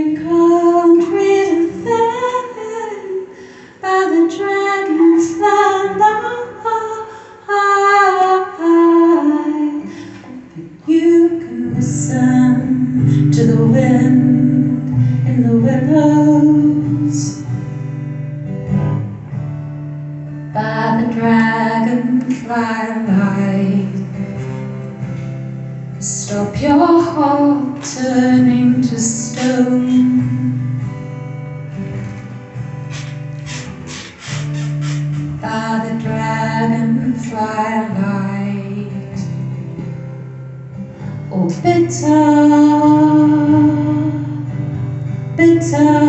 become redefended by the dragonfly light. You can listen to the wind in the willows, by the dragonfly light. Stop your heart turning to stone. By the dragonfly light. Oh, bitter, bitter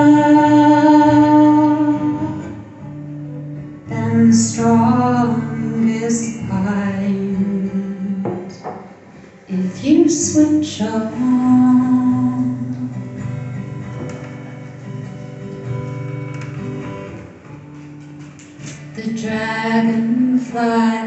than the strongest pine. If you switch on, the dragonfly